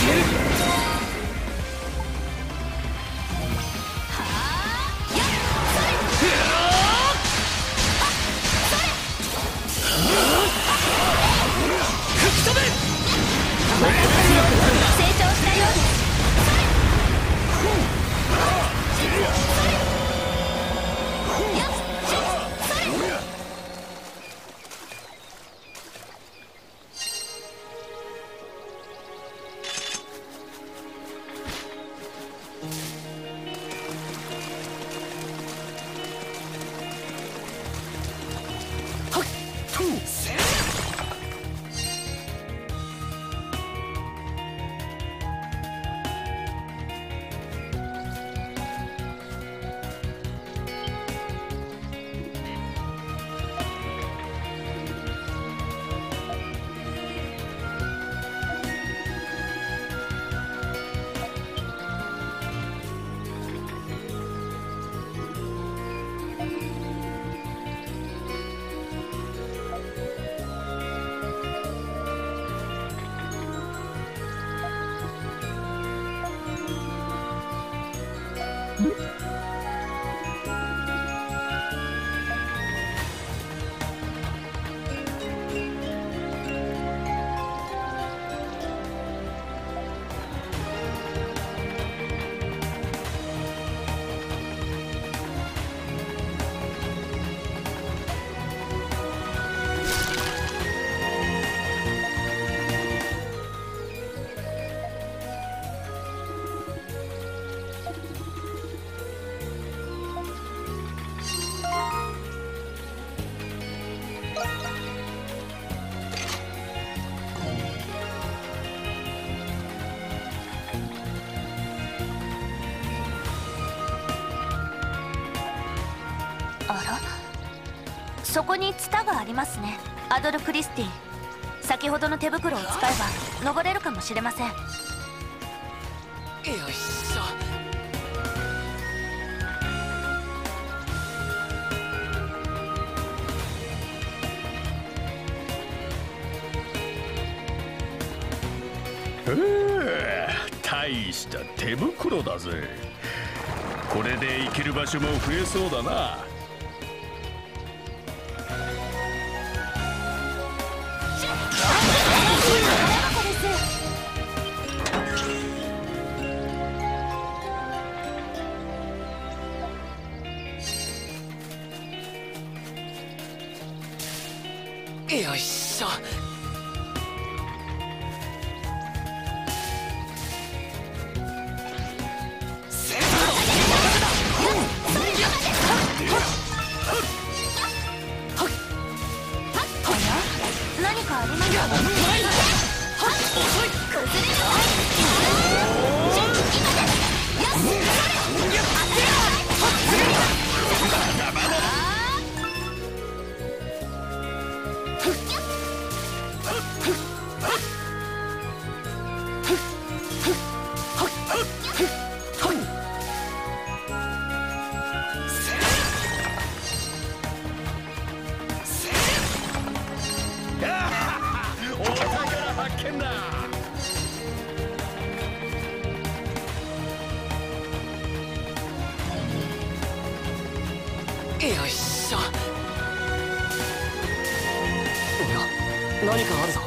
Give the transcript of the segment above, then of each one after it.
そこにツタがありますね。アドル・クリスティ、先ほどの手袋を使えば登れるかもしれません。 よいしょ。 大した手袋だぜ。これで行ける場所も増えそうだな。 よいしょ。 何かありますか？ よいしょ。おや、何かあるぞ。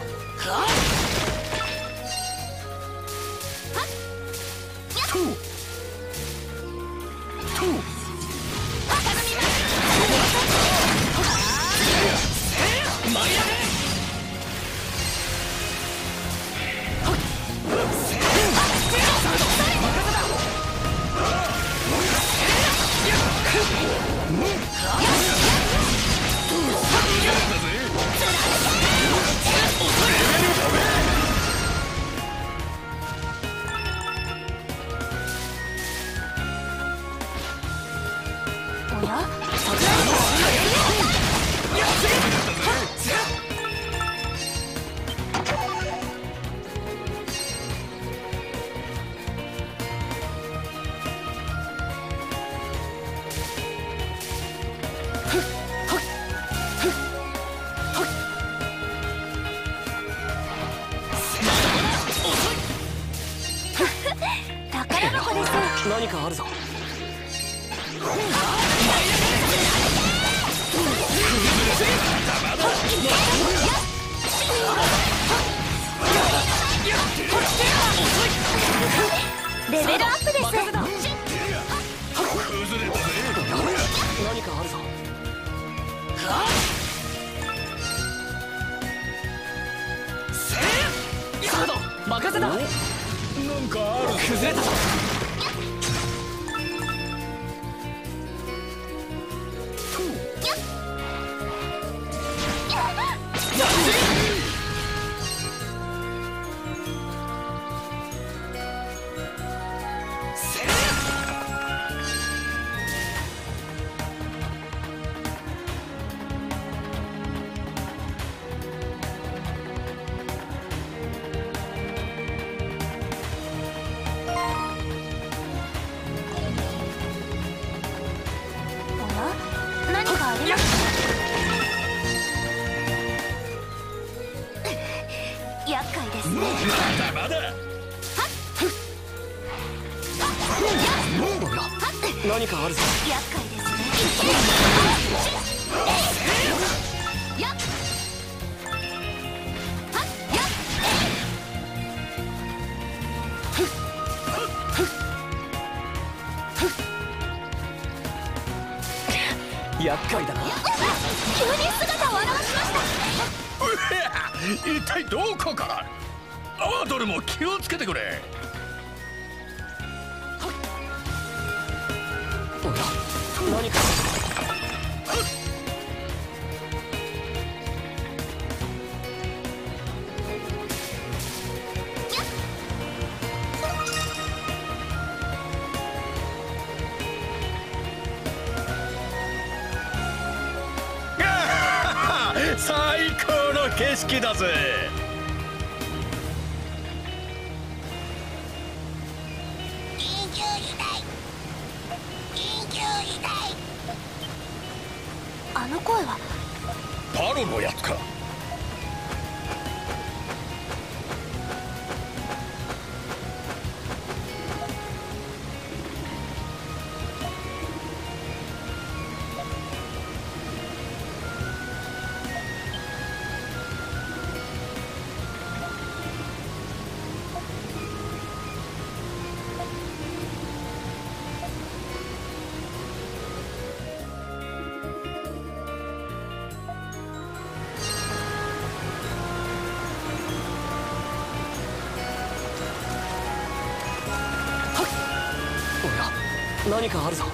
何かあるぞ。 レベルアップです。 崩れたぜ。 何かあるぞ。サード任せだ。 なんかあるぞ。 崩れたぞ。 何かありますか？厄介ですね。 まだまだ。 何かあるぞ。 厄介ですね。 厄介だな。 急に姿を現しました。 一体どこから。アードルも気をつけてくれ。 おや、何か。 最高の景色だぜ。 緊急事態。緊急事態。あの声はパロのやつか。 何かあるぞ。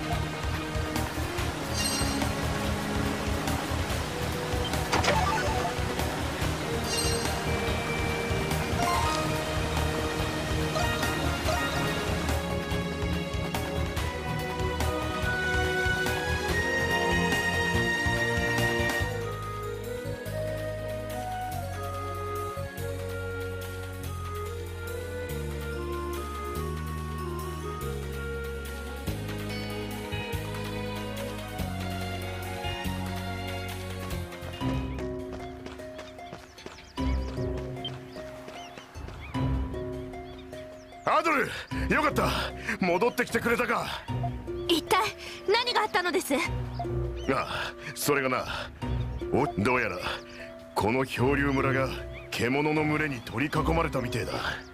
アドル、よかった。戻ってきてくれたか。 一体何があったのです？ ああ、それがな、どうやらこの漂流村が獣の群れに取り囲まれたみてえだ。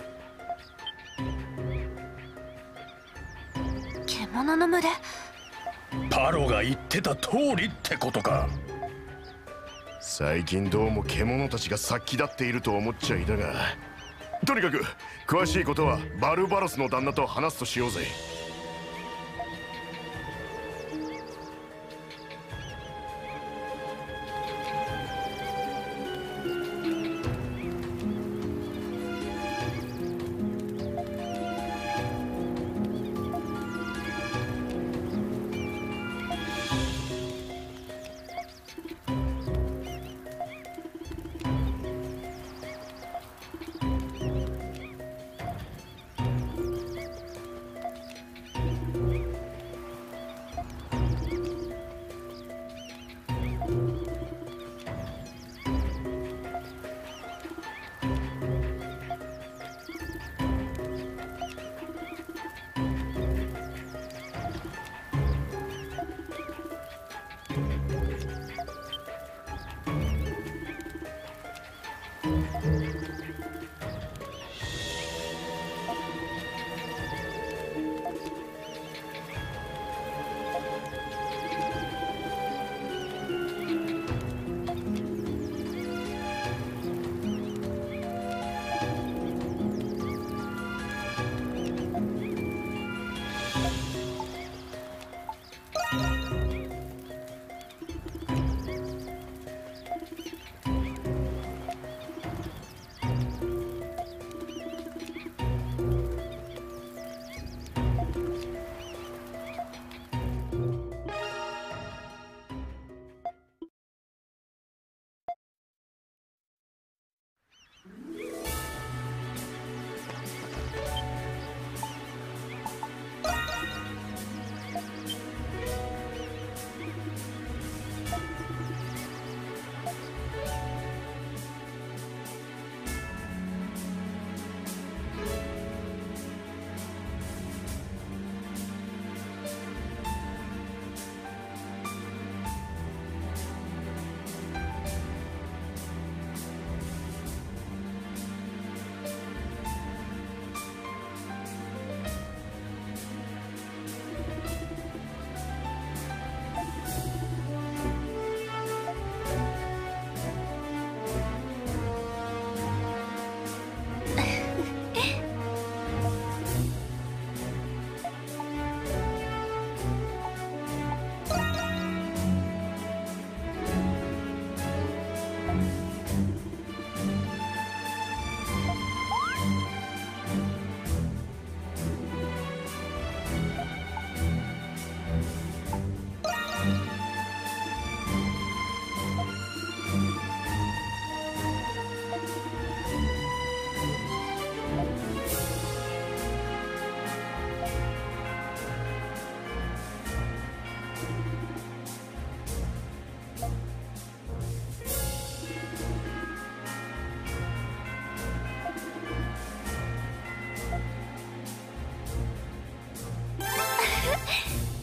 獣の群れ？ パロが言ってた通りってことか。 最近どうも獣たちが殺気立っていると思っちゃいたが、とにかく詳しいことはバルバロスの旦那と話すとしようぜ。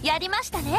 やりましたね。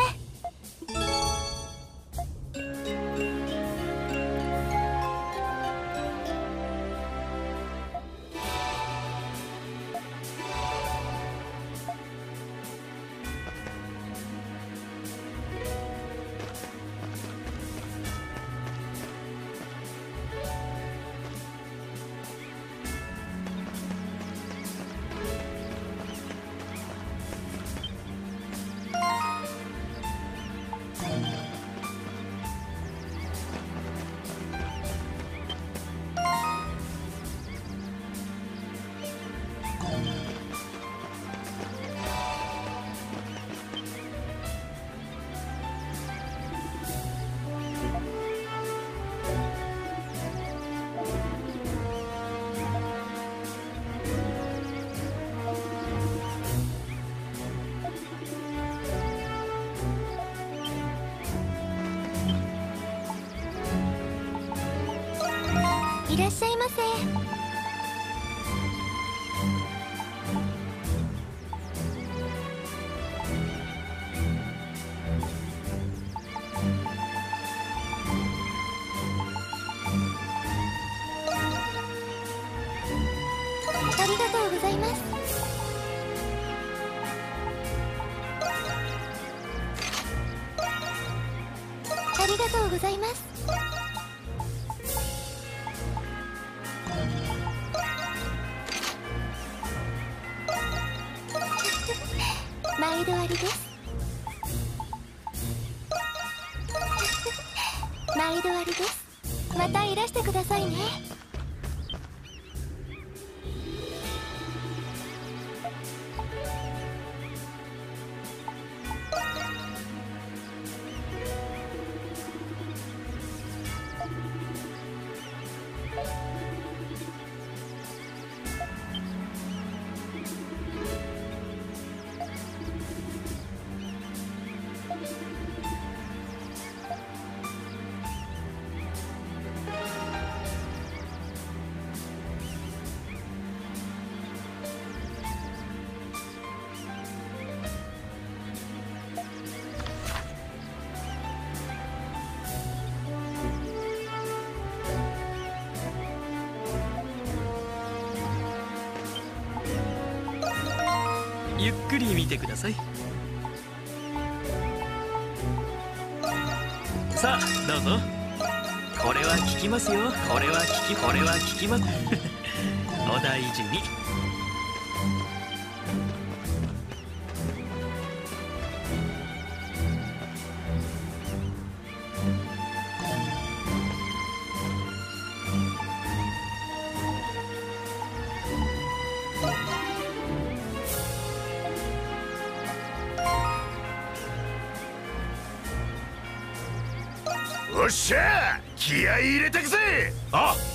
いらっしゃいませ。ありがとうございます。ありがとうございます。毎度ありです。毎度ありです。またいらしてくださいね。 ゆっくり見てください。さあどうぞ。これは効きますよ。これは効きます。お大事に。 おっしゃー、気合い入れてくぜ。あっ、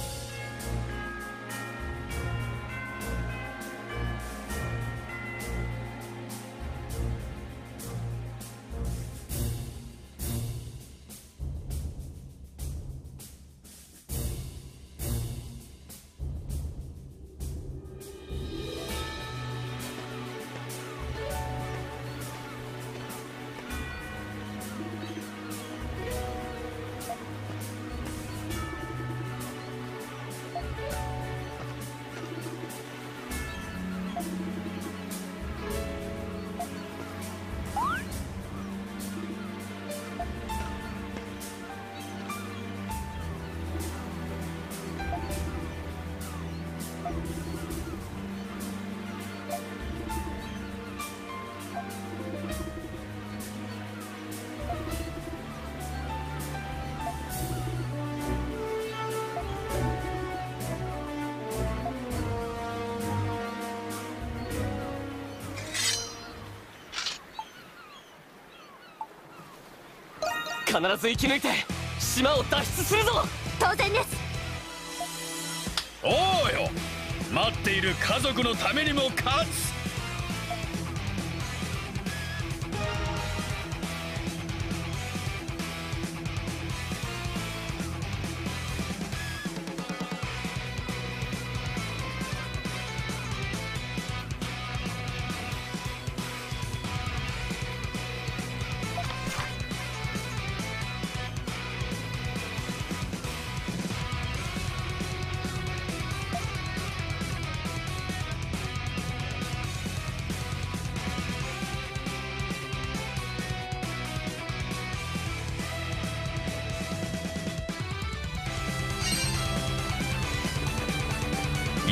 必ず生き抜いて島を脱出するぞ。 当然です。 おうよ、待っている家族のためにも勝つ。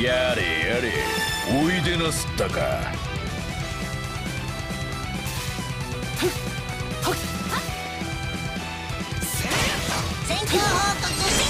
やれやれ、おいでなすったか。 戦況報告、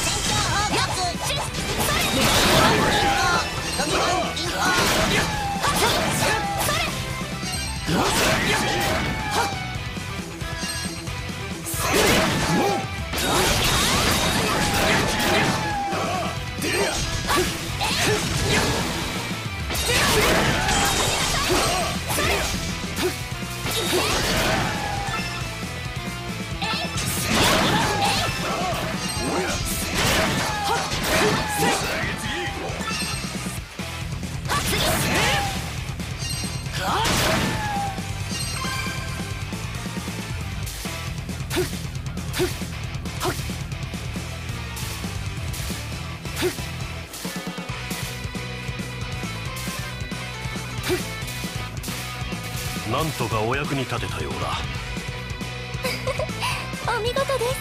なんとかお役に立てたようだ。 お見事です。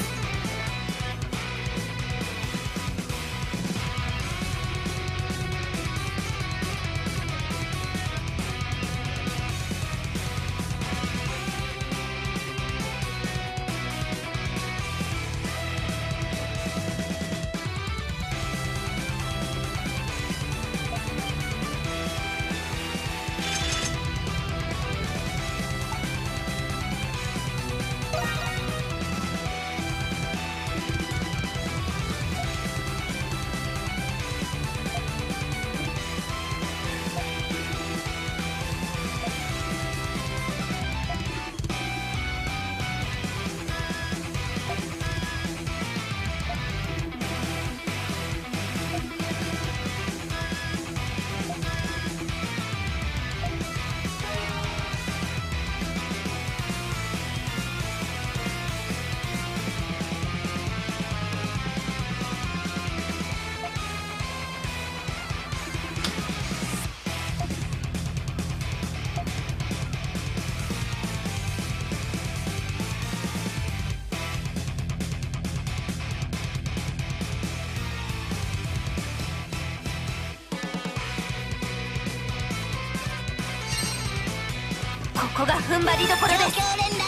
ここが踏ん張りどころです。 状況連絡、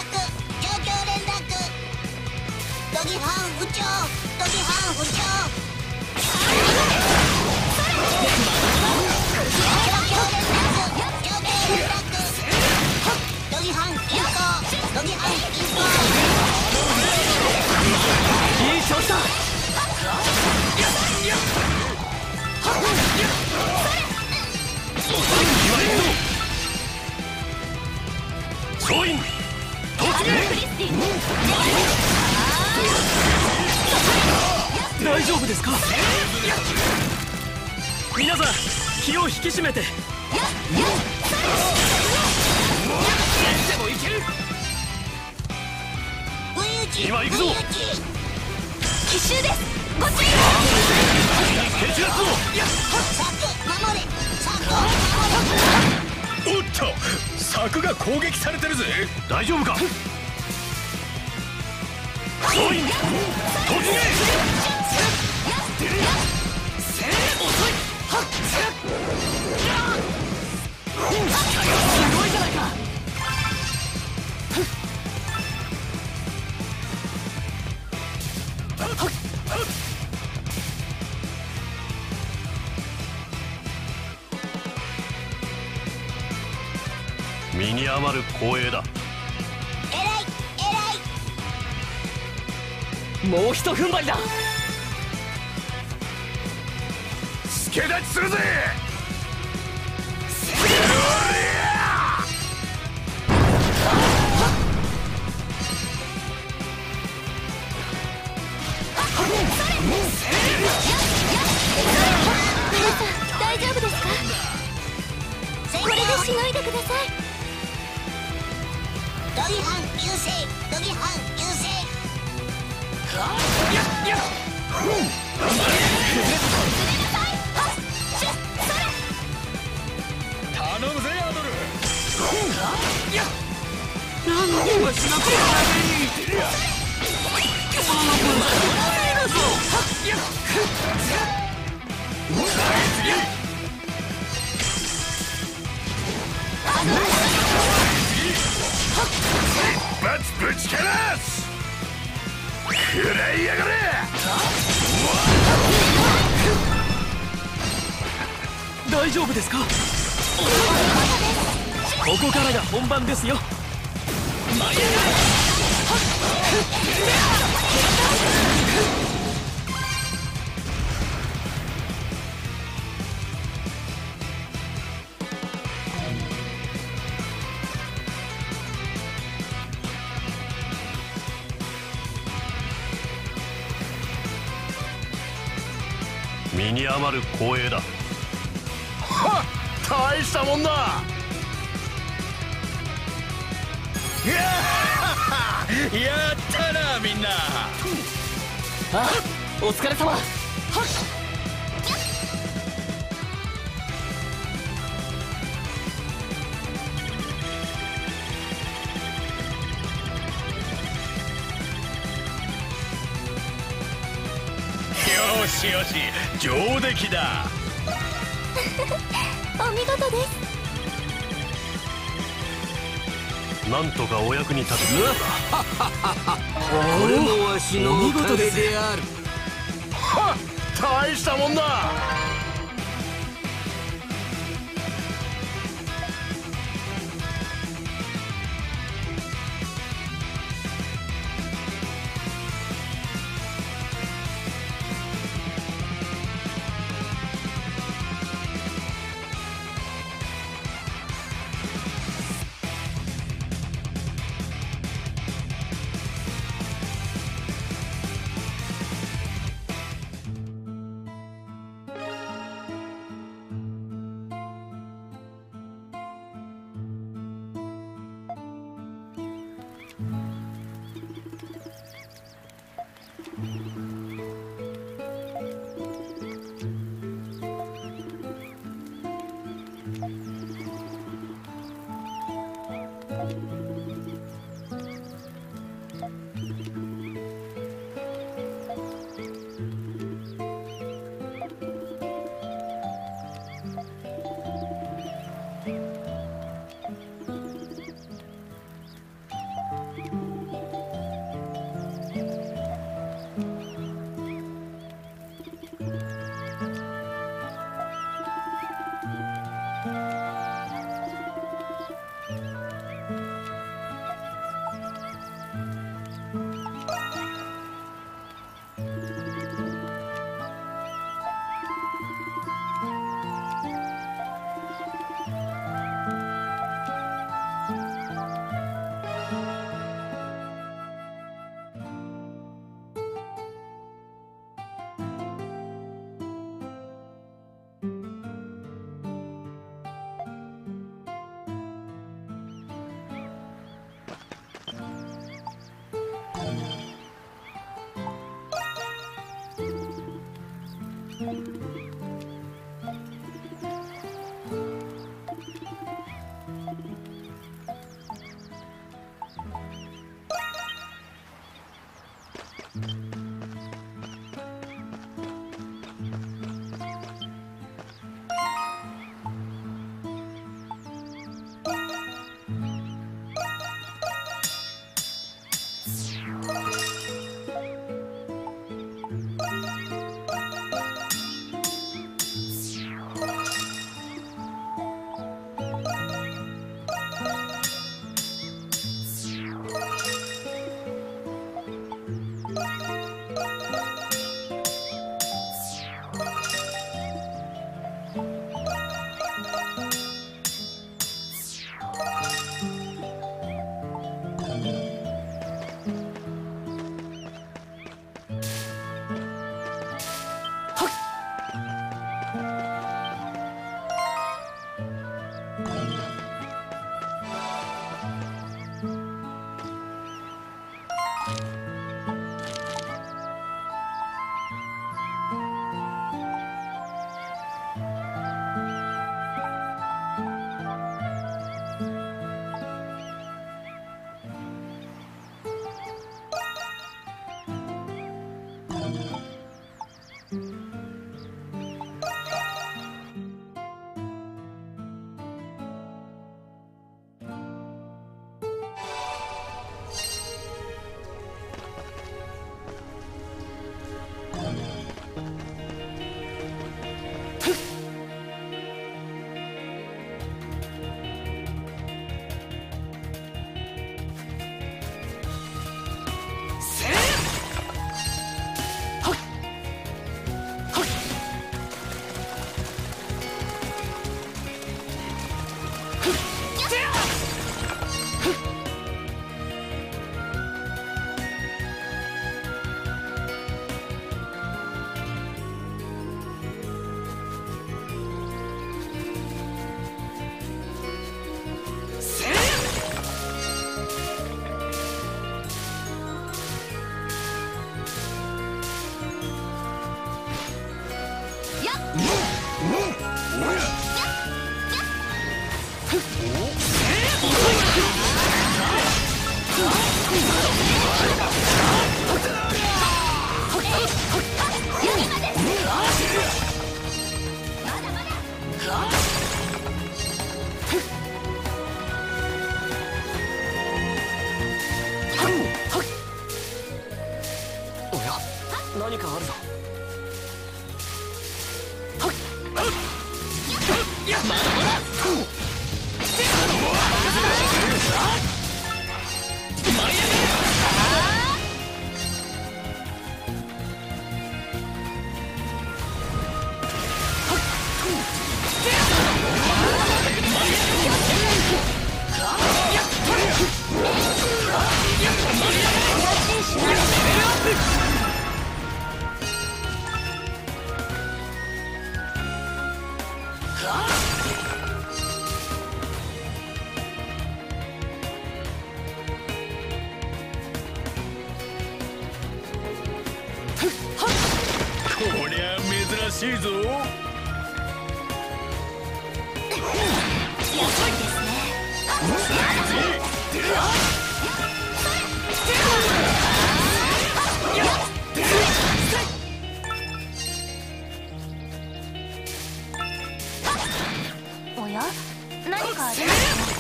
ドギハン不調、ドギハン不調。ドギハン急行、ドギハン急行。 いい調子だ。 総員突撃。 大丈夫ですか。皆さん気を引き締めて。でもいける。 今行くぞ。 奇襲です。ご注意を。 蹴散らすぞ。 守れ、 おっと、柵が攻撃されてるぜ。 大丈夫か。総員突撃。 すごいじゃないか。 身に余る光栄だ。 もうひと踏ん張りだ。 助立ちするぜ。 大丈夫ですか。これでしのいでください。 ドギハン優勢、ドギハン優勢。 頼むぜアドル。 何をしなくても発ぶちかます食らいやがれ。 大丈夫ですか？ここからが本番ですよ。 身に余る光栄だ。 はっ、大したもんだ。やったなみんな。 あ、お疲れ様。はっ。 よしよし、上出来だ。 お見事です。 なんとかお役に立てたようだ。 これもわしのおかげである。 はっ、大したもんだ。 おや、何かあるぞ。まだまだ。 こりゃ珍しいぞ。 遅いですね。おや、何かありますね。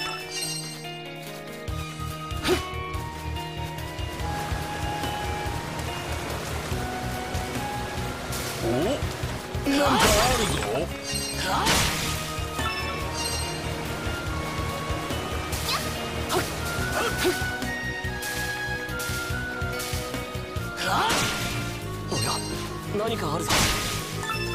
お、なんかあるぞ。 おや、何かあるぞ。